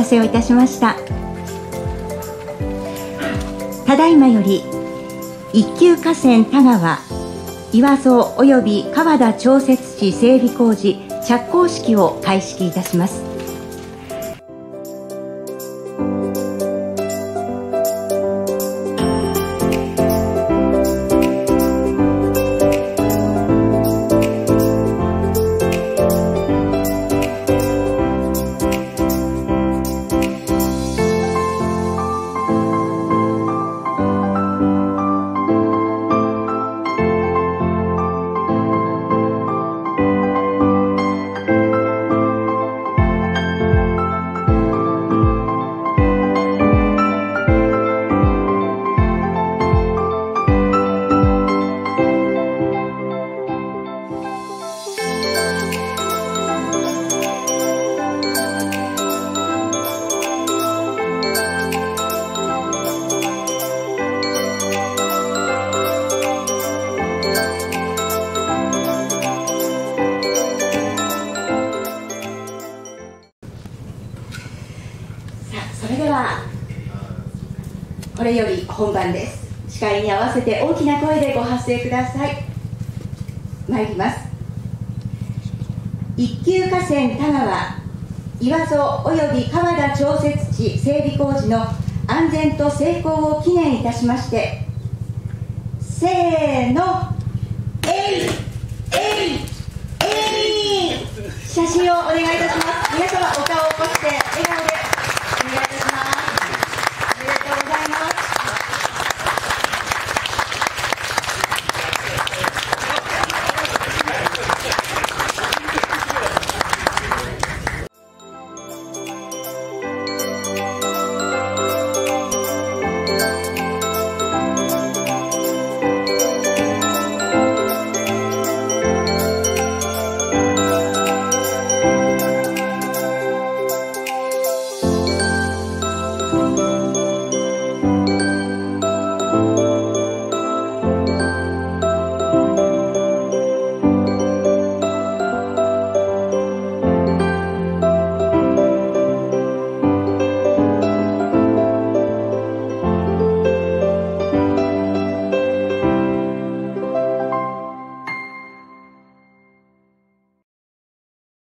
せをいたしました。ただいまより一級河川田川岩曽及び川田調節池整備工事着工式を開式いたします。それではこれより本番です。司会に合わせて大きな声でご発声ください。参ります。一級河川田川岩曽及び川田調節池整備工事の安全と成功を記念いたしまして、せーの、えいえいえい、写真をお願いいたします。皆様お顔を起こして笑顔で